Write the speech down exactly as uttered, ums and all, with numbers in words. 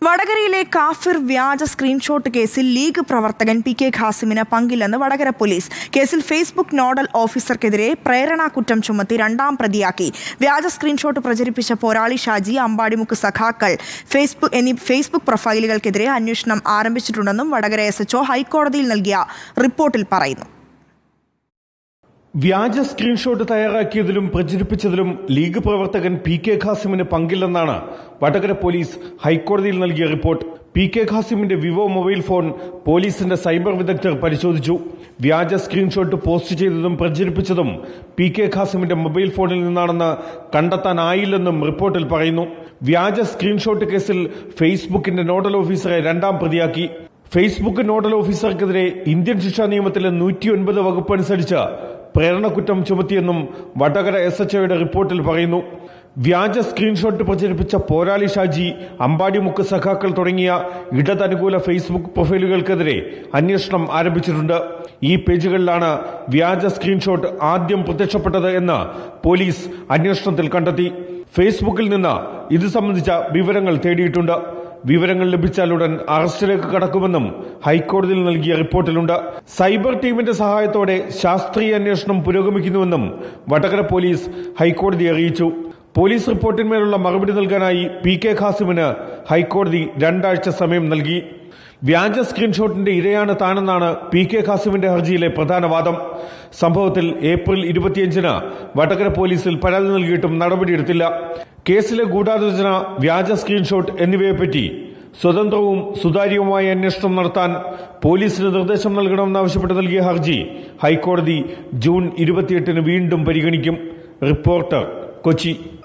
വടകരയിലെ കാഫിർ വ്യാജ സ്ക്രീൻഷോട്ട് കേസിൽ ലീഗ് പ്രവർത്തകൻ പി കെ ഖാസിമിന് പങ്കില്ലെന്ന് വടകര പോലീസ്. കേസിൽ ഫേസ്ബുക്ക് നോഡൽ ഓഫീസർക്കെതിരെ പ്രേരണാകുറ്റം ചുമത്തി രണ്ടാം പ്രതിയാക്കി. വ്യാജ സ്ക്രീൻഷോട്ട് പ്രചരിപ്പിച്ച പോരാളി ഷാജി, അമ്പാടിമുക്ക് സഖാക്കൾ ഫേസ്ബുക്ക് എന്നീ ഫേസ്ബുക്ക് പ്രൊഫൈലുകൾക്കെതിരെ അന്വേഷണം ആരംഭിച്ചിട്ടുണ്ടെന്നും വടകര എസ് എച്ച് ഒ ഹൈക്കോടതിയിൽ നൽകിയ റിപ്പോർട്ടിൽ പറയുന്നു. വ്യാജ സ്ക്രീൻഷോട്ട് തയ്യാറാക്കിയതിലും പ്രചരിപ്പിച്ചതിലും ലീഗ് പ്രവർത്തകൻ പി കെ ഖാസിമിന് പങ്കില്ലെന്നാണ് വടകര പോലീസ് ഹൈക്കോടതിയിൽ നൽകിയ റിപ്പോർട്ട്. പി കെ ഖാസിമിന്റെ വിവോ മൊബൈൽ ഫോൺ പോലീസിന്റെ സൈബർ വിദഗ്ധർ പരിശോധിച്ചു. വ്യാജ സ്ക്രീൻഷോട്ട് പോസ്റ്റ് ചെയ്തതും പ്രചരിപ്പിച്ചതും പി കെ ഖാസിമിന്റെ മൊബൈൽ ഫോണിൽ നിന്നാണെന്ന് കണ്ടെത്താനായില്ലെന്നും റിപ്പോർട്ടിൽ പറയുന്നു. വ്യാജ സ്ക്രീൻഷോട്ട് കേസിൽ ഫേസ്ബുക്കിന്റെ നോഡൽ ഓഫീസറെ രണ്ടാം പ്രതിയാക്കി. ഫേസ്ബുക്ക് നോഡൽ ഓഫീസർക്കെതിരെ ഇന്ത്യൻ ശിക്ഷാ നിയമത്തിലെ നൂറ്റി ഒൻപത് വകുപ്പ് അനുസരിച്ച് പ്രേരണക്കുറ്റം ചുമത്തിയെന്നും വടകര എസ് എച്ച് ഒയുടെ റിപ്പോർട്ടിൽ പറയുന്നു. വ്യാജ സ്ക്രീൻഷോട്ട് പ്രചരിപ്പിച്ച പോരാളി ഷാജി, അമ്പാടിമുക്ക് സഖാക്കൾ തുടങ്ങിയ ഇടതനുകൂല ഫേസ്ബുക്ക് പ്രൊഫൈലുകൾക്കെതിരെ അന്വേഷണം ആരംഭിച്ചിട്ടുണ്ട്. ഈ പേജുകളിലാണ് വ്യാജ സ്ക്രീൻഷോട്ട് ആദ്യം പ്രത്യക്ഷപ്പെട്ടത് എന്ന് പോലീസ് അന്വേഷണത്തിൽ കണ്ടെത്തി. ഫേസ്ബുക്കിൽ നിന്ന് ഇത് സംബന്ധിച്ച വിവരങ്ങൾ തേടിയിട്ടുണ്ട്. വിവരങ്ങൾ ലഭിച്ചാലുടൻ അറസ്റ്റിലേക്ക് കടക്കുമെന്നും ഹൈക്കോടതിയിൽ നൽകിയ റിപ്പോർട്ടിലുണ്ട്. സൈബർ ടീമിന്റെ സഹായത്തോടെ ശാസ്ത്രീയ അന്വേഷണം പുരോഗമിക്കുന്നുവെന്നും വടകര പോലീസ് ഹൈക്കോടതിയെ അറിയിച്ചു. പോലീസ് റിപ്പോർട്ടിന്മേലുള്ള മറുപടി നൽകാനായി പി കെ ഖാസിമിന് ഹൈക്കോടതി രണ്ടാഴ്ച സമയം നൽകി. വ്യാജ സ്ക്രീൻഷോട്ടിന്റെ ഇരയാണ് താനെന്നാണ് പി കെ ഖാസിമിന്റെ ഹർജിയിലെ പ്രധാന വാദം. സംഭവത്തിൽ ഏപ്രിൽ ഇരുപത്തിയഞ്ചിന് വടകര പോലീസിൽ പരാതി നൽകിയിട്ടും നടപടിയെടുത്തില്ല. കേസിലെ ഗൂഢാലോചന, വ്യാജ സ്ക്രീൻഷോട്ട് എന്നിവയെപ്പറ്റി സ്വതന്ത്രവും സുതാര്യവുമായ അന്വേഷണം നടത്താൻ പോലീസിന് നിർദ്ദേശം നൽകണമെന്നാവശ്യപ്പെട്ട് നൽകിയ ഹർജി ഹൈക്കോടതി ജൂൺ ഇരുപത്തിയെട്ടിന് വീണ്ടും പരിഗണിക്കും. റിപ്പോർട്ടർ, കൊച്ചി.